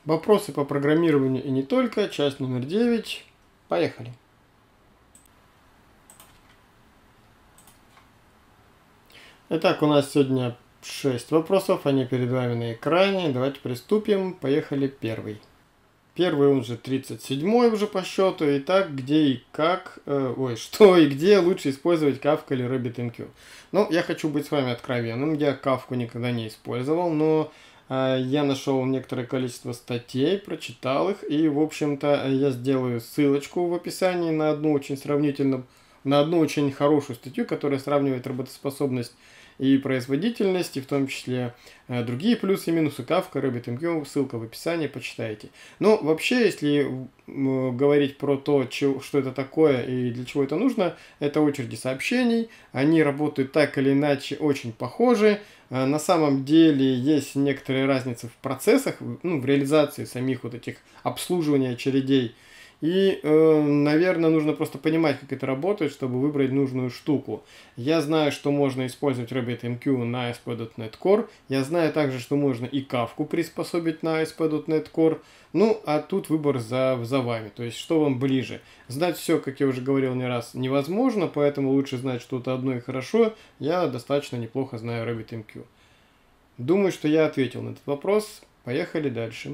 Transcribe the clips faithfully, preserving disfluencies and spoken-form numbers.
Вопросы по программированию и не только. Часть номер девять. Поехали. Итак, у нас сегодня шесть вопросов. Они перед вами на экране. Давайте приступим. Поехали первый. Первый, он же тридцать седьмой уже по счету. Итак, где и как, э, ой, что и где лучше использовать Kafka или RabbitMQ? Ну, я хочу быть с вами откровенным. Я Kafka никогда не использовал, но э, я нашел некоторое количество статей, прочитал их. И, в общем-то, я сделаю ссылочку в описании на одну очень сравнительно, на одну очень хорошую статью, которая сравнивает работоспособность и производительность, и в том числе э, другие плюсы и минусы Kafka, RabbitMQ, ссылка в описании, почитайте. Но вообще, если э, говорить про то, че, что это такое и для чего это нужно, это очереди сообщений, они работают так или иначе очень похожи. Э, на самом деле есть некоторые разницы в процессах, ну, в реализации самих вот этих обслуживания очередей. И, э, наверное, нужно просто понимать, как это работает, чтобы выбрать нужную штуку. Я знаю, что можно использовать RabbitMQ на эй эс пи точка нет Core. Я знаю также, что можно и Kafka приспособить на эй эс пи точка нет Core. Ну, а тут выбор за, за вами. То есть, что вам ближе. Знать все, как я уже говорил не раз, невозможно, поэтому лучше знать что-то одно и хорошо. Я достаточно неплохо знаю RabbitMQ. Думаю, что я ответил на этот вопрос. Поехали дальше.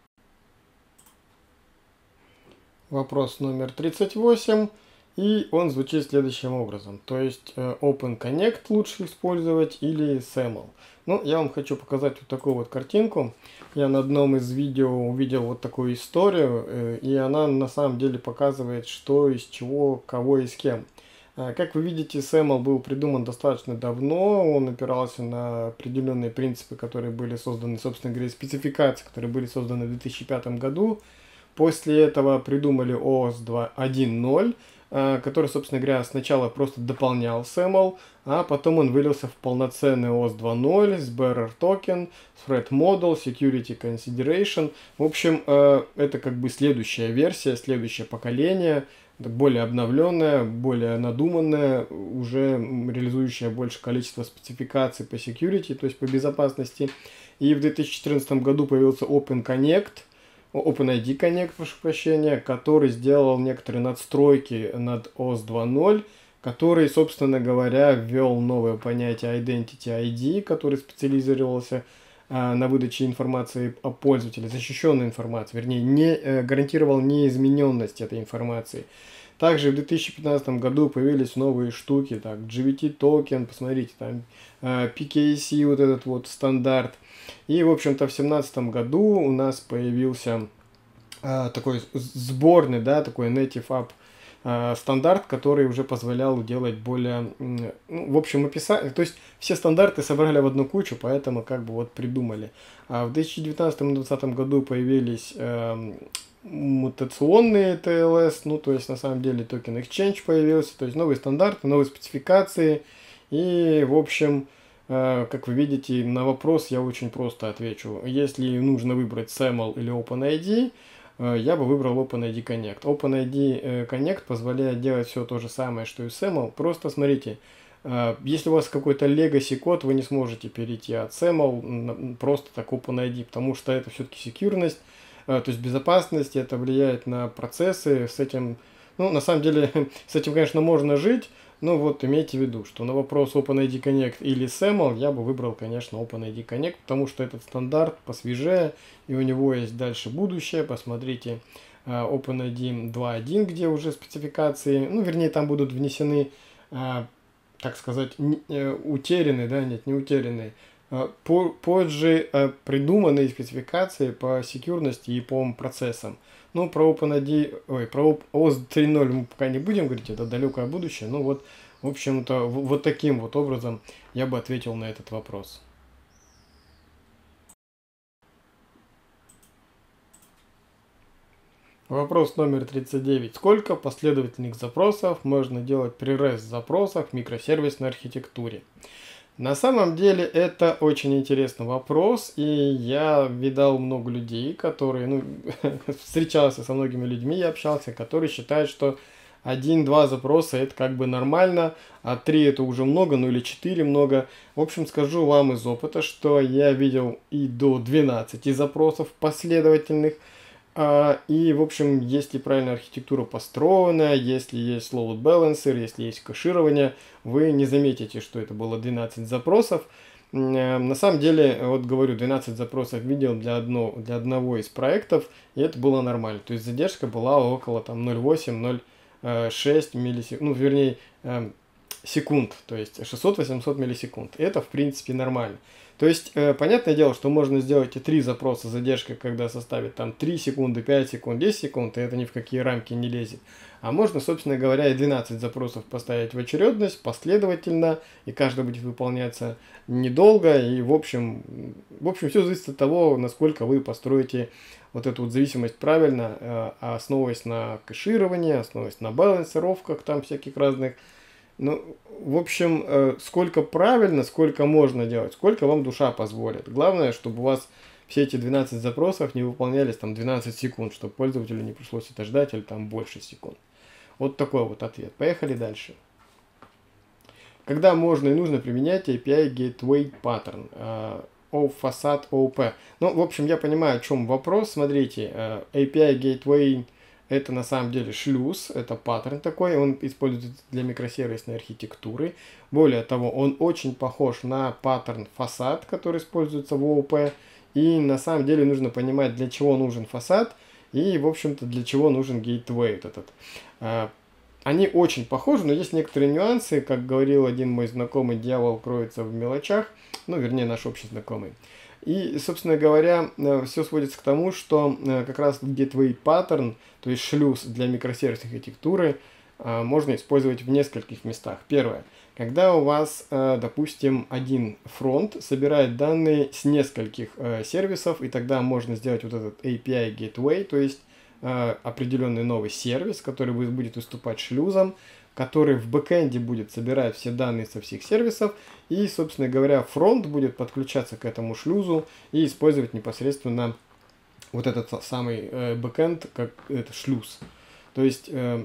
Вопрос номер тридцать восемь, и он звучит следующим образом. То есть OpenConnect лучше использовать или сэмл. Ну, я вам хочу показать вот такую вот картинку. Я на одном из видео увидел вот такую историю, и она на самом деле показывает, что из чего, кого и с кем. Как вы видите, сэмл был придуман достаточно давно, он опирался на определенные принципы, которые были созданы, собственно говоря, спецификации, которые были созданы в две тысячи пятом году. После этого придумали о эс один ноль, который, собственно говоря, сначала просто дополнял сэмл, а потом он вылился в полноценный о эс два ноль с bearer token, с threat model, security consideration. В общем, это как бы следующая версия, следующее поколение, более обновленное, более надуманное, уже реализующее большее количество спецификаций по security, то есть по безопасности. И в две тысячи четырнадцатом году появился OpenConnect, OpenID Connect, прошу прощения, который сделал некоторые надстройки над о эс два ноль, который, собственно говоря, ввел новое понятие Identity ай ди, который специализировался а, на выдаче информации о пользователе, защищенной информации, вернее, не а, гарантировал неизмененность этой информации. Также в две тысячи пятнадцатом году появились новые штуки, так, джи ви ти токен, посмотрите, там а, пи кей си, вот этот вот стандарт. И, в общем-то, в две тысячи семнадцатом году у нас появился а, такой сборный, да, такой Native App а, стандарт, который уже позволял делать более, ну, в общем, описать, то есть все стандарты собрали в одну кучу, поэтому как бы вот придумали. А в две тысячи девятнадцатом и две тысячи двадцатом году появились э, мутационные ти эл эс, ну, то есть на самом деле токен Exchange появился, то есть новые стандарты, новые спецификации, и, в общем, как вы видите, на вопрос я очень просто отвечу. Если нужно выбрать сэмл или OpenID, я бы выбрал OpenID Connect. OpenID Connect позволяет делать все то же самое, что и сэмл. Просто смотрите, если у вас какой-то legacy код, вы не сможете перейти от сэмл просто так OpenID, потому что это все-таки секьюрность, то есть безопасность, это влияет на процессы. С этим, ну, на самом деле, с этим, конечно, можно жить. Ну вот, имейте в виду, что на вопрос OpenID Connect или сэмл я бы выбрал, конечно, OpenID Connect, потому что этот стандарт посвежее, и у него есть дальше будущее. Посмотрите OpenID два точка один, где уже спецификации, ну, вернее, там будут внесены, так сказать, утерянные, да, нет, не утерянные, позже придуманные спецификации по секьюрности и по процессам. Ну, про OpenID, ой, про о эс три ноль мы пока не будем говорить, это далекое будущее. Ну вот, в общем-то, вот таким вот образом я бы ответил на этот вопрос. Вопрос номер тридцать девять. Сколько последовательных запросов можно делать при REST-запросах в микросервисной архитектуре? На самом деле это очень интересный вопрос, и я видал много людей, которые, ну, встречался со многими людьми, я общался, которые считают, что один-два запроса это как бы нормально, а три это уже много, ну или четыре много. В общем, скажу вам из опыта, что я видел и до двенадцати запросов последовательных. А, И, в общем, если правильная архитектура построена, если есть load balancer, если есть кэширование, вы не заметите, что это было двенадцать запросов. М, э, На самом деле, вот говорю, двенадцать запросов видел для, одно, для одного из проектов, и это было нормально. То есть задержка была около там ноль восемь — ноль шесть миллисекунд, ну, вернее, эм, секунд, то есть шестьсот-восемьсот миллисекунд. Это, в принципе, нормально. То есть, э, понятное дело, что можно сделать и три запроса задержка, когда составит там три секунды, пять секунд, десять секунд, и это ни в какие рамки не лезет. А можно, собственно говоря, и двенадцать запросов поставить в очередность, последовательно, и каждый будет выполняться недолго, и в общем, в общем, все зависит от того, насколько вы построите вот эту вот зависимость правильно, э, основываясь на кэшировании, основываясь на балансировках там всяких разных. Ну, в общем, э, сколько правильно, сколько можно делать, сколько вам душа позволит. Главное, чтобы у вас все эти двенадцать запросов не выполнялись там двенадцать секунд, чтобы пользователю не пришлось это ждать или там больше секунд. Вот такой вот ответ. Поехали дальше. Когда можно и нужно применять эй пи ай Gateway Pattern э, of Facade о пи? Ну, в общем, я понимаю, о чем вопрос. Смотрите, э, эй пи ай Gateway это на самом деле шлюз, это паттерн такой, он используется для микросервисной архитектуры. Более того, он очень похож на паттерн фасад, который используется в о пи. И на самом деле нужно понимать, для чего нужен фасад и, в общем-то, для чего нужен гейтвей этот. А, Они очень похожи, но есть некоторые нюансы. Как говорил один мой знакомый, дьявол кроется в мелочах. Ну, вернее, наш общий знакомый. И, собственно говоря, все сводится к тому, что как раз Gateway Pattern, то есть шлюз для микросервисной архитектуры, можно использовать в нескольких местах. Первое. Когда у вас, допустим, один фронт собирает данные с нескольких сервисов, и тогда можно сделать вот этот эй пи ай Gateway, то есть определенный новый сервис, который будет выступать шлюзом, который в бэкэнде будет собирать все данные со всех сервисов, и, собственно говоря, фронт будет подключаться к этому шлюзу и использовать непосредственно вот этот самый э, бэкэнд как это шлюз. То есть э,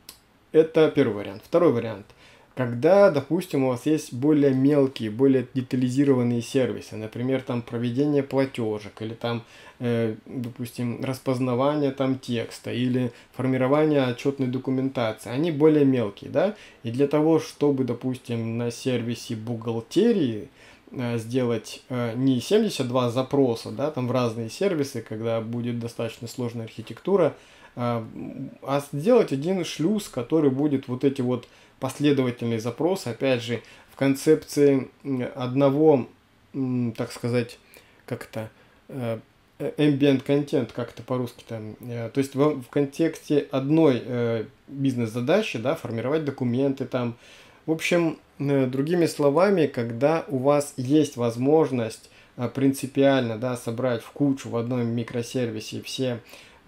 это первый вариант. Второй вариант. Когда, допустим, у вас есть более мелкие, более детализированные сервисы, например, там проведение платежек, или там, э, допустим, распознавание там текста, или формирование отчетной документации, они более мелкие, да, и для того, чтобы, допустим, на сервисе бухгалтерии э, сделать э, не семьдесят два запроса, да, там в разные сервисы, когда будет достаточно сложная архитектура, э, а сделать один шлюз, который будет вот эти вот последовательный запрос, опять же, в концепции одного, так сказать, как-то ambient content, как это по-русски там, то есть в, в контексте одной бизнес-задачи, да, формировать документы там. В общем, другими словами, когда у вас есть возможность принципиально, да, собрать в кучу в одном микросервисе все,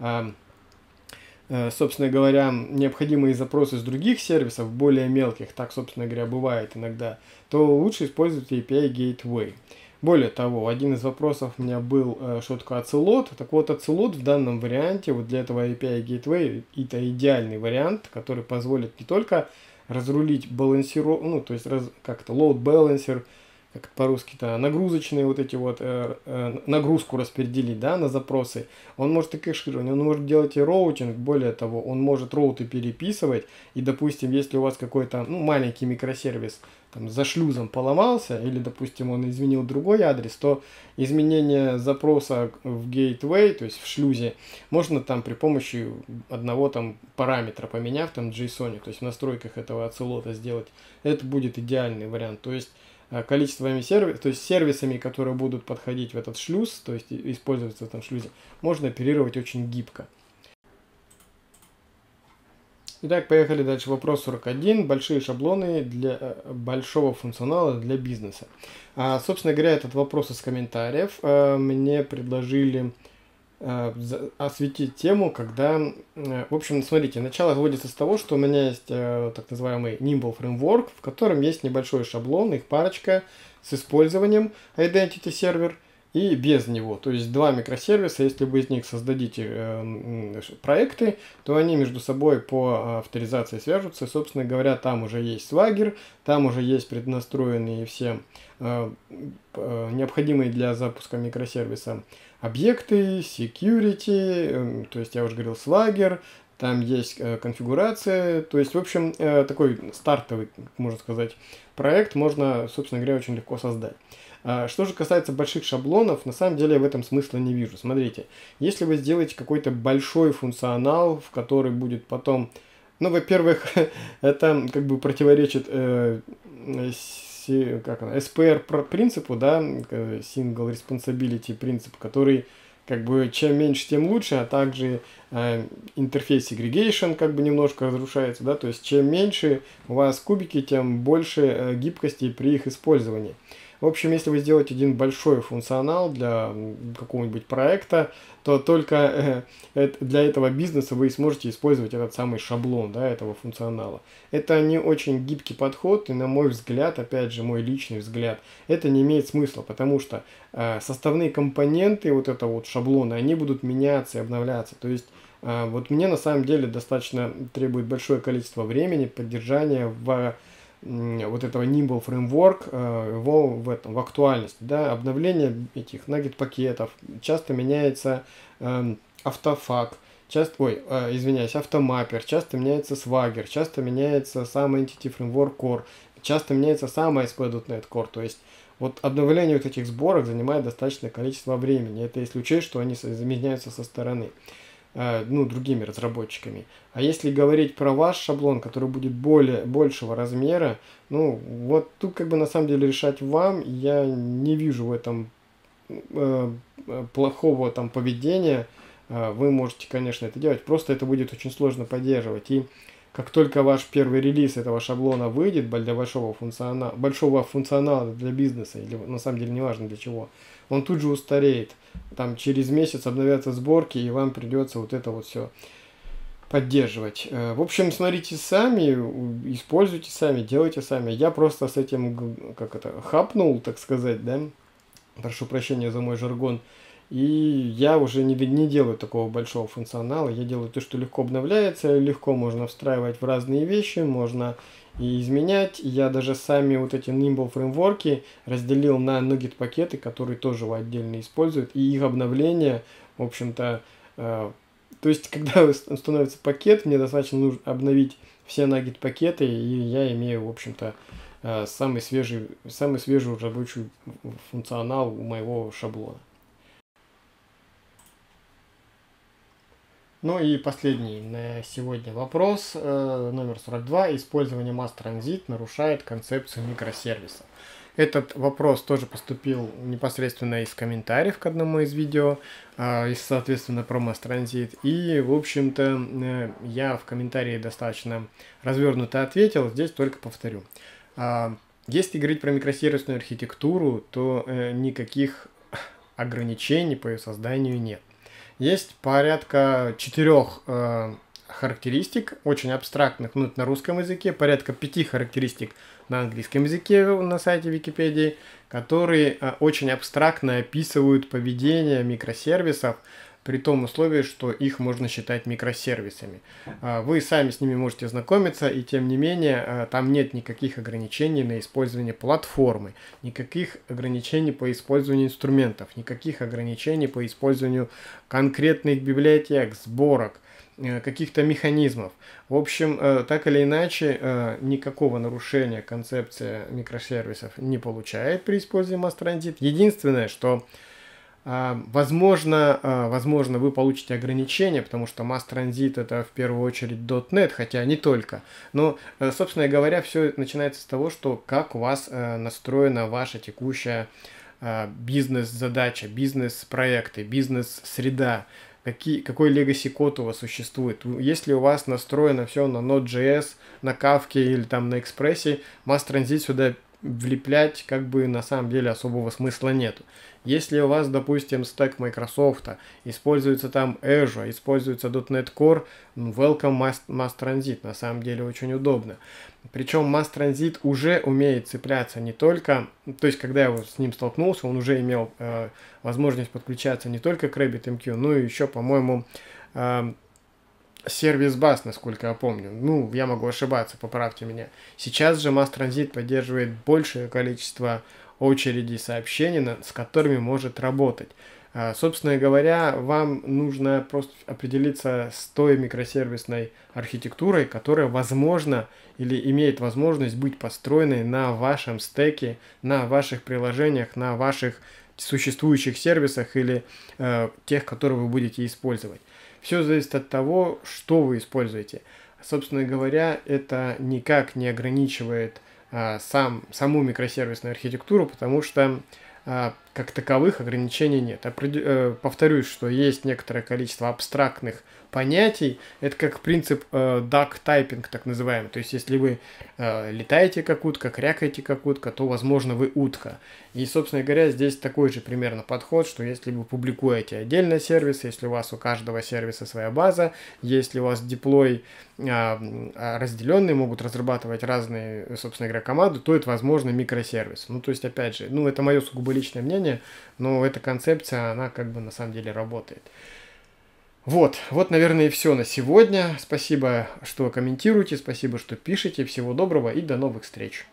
собственно говоря, необходимые запросы с других сервисов, более мелких, так, собственно говоря, бывает иногда, то лучше использовать эй пи ай Gateway. Более того, один из вопросов у меня был, что такое Ocelot. Так вот, Ocelot в данном варианте, вот для этого эй пи ай Gateway, это идеальный вариант, который позволит не только разрулить балансировку, ну, то есть как-то load balancer, как по-русски-то, нагрузочные вот эти вот, э, э, нагрузку распределить, да, на запросы. Он может и кэширование, он может делать и роутинг, более того, он может роуты переписывать, и, допустим, если у вас какой-то, ну, маленький микросервис там за шлюзом поломался, или, допустим, он изменил другой адрес, то изменение запроса в gateway, то есть в шлюзе, можно там при помощи одного там параметра, поменяв там в JSON, то есть в настройках этого оцелота сделать. Это будет идеальный вариант. То есть количествами сервисов, то есть сервисами, которые будут подходить в этот шлюз, то есть использоваться в этом шлюзе, можно оперировать очень гибко. Итак, поехали дальше. Вопрос сорок один. Большие шаблоны для большого функционала для бизнеса. А, собственно говоря, этот вопрос из комментариев а, мне предложили а, осветить тему, когда... А, в общем, смотрите, начало вводится с того, что у меня есть а, так называемый Nimble Framework, в котором есть небольшой шаблон, их парочка, с использованием Identity Server, и без него. То есть два микросервиса, если вы из них создадите э, проекты, то они между собой по авторизации свяжутся. Собственно говоря, там уже есть Swagger, там уже есть преднастроенные все э, э, необходимые для запуска микросервиса объекты, security, э, то есть я уже говорил Swagger, там есть э, конфигурация, то есть, в общем, э, такой стартовый, можно сказать, проект можно, собственно говоря, очень легко создать. А, что же касается больших шаблонов, на самом деле я в этом смысла не вижу. Смотрите, если вы сделаете какой-то большой функционал, в который будет потом, ну, во-первых, это как бы противоречит э, си, как она, эс пи эр принципу, да, Single Responsibility принцип, который как бы чем меньше, тем лучше, а также э, интерфейс segregation как бы немножко разрушается, да, то есть чем меньше у вас кубики, тем больше э, гибкости при их использовании. В общем, если вы сделаете один большой функционал для какого-нибудь проекта, то только э, для этого бизнеса вы сможете использовать этот самый шаблон, да, этого функционала. Это не очень гибкий подход, и на мой взгляд, опять же, мой личный взгляд, это не имеет смысла, потому что э, составные компоненты вот этого вот шаблона, они будут меняться и обновляться. То есть э, вот мне на самом деле достаточно требует большое количество времени поддержания в вот этого Nimble Framework, его в этом, в актуальности, да, обновление этих nugget пакетов, часто меняется э, автофак, часто, ой, э, извиняюсь, автомаппер, часто меняется Swagger, часто меняется сам Entity Framework Core, часто меняется сам эй эс пи точка нет Core, то есть вот обновление вот этих сборок занимает достаточное количество времени, это если учесть, что они заменяются со стороны, ну, другими разработчиками. А если говорить про ваш шаблон, который будет более, большего размера, ну, вот тут как бы на самом деле решать вам, я не вижу в этом э, плохого там поведения. Э, вы можете, конечно, это делать, просто это будет очень сложно поддерживать. И как только ваш первый релиз этого шаблона выйдет для большого функционала, большого функционала для бизнеса, или на самом деле не важно для чего, он тут же устареет. Там через месяц обновятся сборки, и вам придется вот это вот все поддерживать. В общем, смотрите сами, используйте сами, делайте сами. Я просто с этим, как это, хапнул, так сказать, да, прошу прощения за мой жаргон, и я уже не, не делаю такого большого функционала, я делаю то, что легко обновляется, легко можно встраивать в разные вещи, можно и изменять. Я даже сами вот эти Nimble фреймворки разделил на nugget пакеты, которые тоже его отдельно используют, и их обновление, в общем-то, э, то есть, когда становится пакет, мне достаточно нужно обновить все nugget пакеты, и я имею, в общем-то, э, самый свежий, самый свежий рабочий функционал у моего шаблона. Ну и последний на сегодня вопрос, э, номер сорок два. Использование Mass Transit нарушает концепцию микросервиса. Этот вопрос тоже поступил непосредственно из комментариев к одному из видео, э, соответственно, про Mass Transit. И, в общем-то, э, я в комментарии достаточно развернуто ответил, здесь только повторю. Э, если говорить про микросервисную архитектуру, то э, никаких ограничений по ее созданию нет. Есть порядка четырех э, характеристик, очень абстрактных, ну, на русском языке, порядка пяти характеристик на английском языке на сайте Википедии, которые э, очень абстрактно описывают поведение микросервисов, при том условии, что их можно считать микросервисами. Э, вы сами с ними можете знакомиться, и тем не менее, э, там нет никаких ограничений на использование платформы, никаких ограничений по использованию инструментов, никаких ограничений по использованию конкретных библиотек, сборок, каких-то механизмов. В общем, так или иначе, никакого нарушения концепция микросервисов не получает при использовании Mass Transit. Единственное, что возможно, возможно, вы получите ограничения, потому что Mass Transit это в первую очередь .дот нет, хотя не только. Но, собственно говоря, все начинается с того, что как у вас настроена ваша текущая бизнес-задача, бизнес-проекты, бизнес-среда, какие, какой legacy код у вас существует. Если у вас настроено все на Node.js, на Kafka или там на Express, Mass Transit сюда влеплять как бы на самом деле особого смысла нету. Если у вас, допустим, стек Microsoft, используется там Azure, используется .дот нет Core, ну, welcome Mass, Mass Transit, на самом деле очень удобно. Причем Mass Transit уже умеет цепляться не только, то есть когда я с ним столкнулся, он уже имел э, возможность подключаться не только к RabbitMQ, но и еще, по-моему, э, сервис бас, насколько я помню. Ну, я могу ошибаться, поправьте меня. Сейчас же Mass Transit поддерживает большее количество очередей сообщений, с которыми может работать. Собственно говоря, вам нужно просто определиться с той микросервисной архитектурой, которая возможно или имеет возможность быть построенной на вашем стеке, на ваших приложениях, на ваших существующих сервисах или э, тех, которые вы будете использовать. Все зависит от того, что вы используете. Собственно говоря, это никак не ограничивает а, сам, саму микросервисную архитектуру, потому что а, как таковых ограничений нет. Определ... Повторюсь, что есть некоторое количество абстрактных понятий. Это как принцип э, duck typing, так называемый. То есть, если вы э, летаете как утка, крякаете как утка, то, возможно, вы утка. И, собственно говоря, здесь такой же примерно подход, что если вы публикуете отдельно сервис, если у вас у каждого сервиса своя база, если у вас деплой э, разделенный, могут разрабатывать разные, собственно говоря, команды, то это, возможно, микросервис. Ну, то есть, опять же, ну, это мое сугубо личное мнение, но эта концепция, она как бы на самом деле работает. Вот, вот, наверное, и все на сегодня. Спасибо, что комментируете, спасибо, что пишете. Всего доброго и до новых встреч.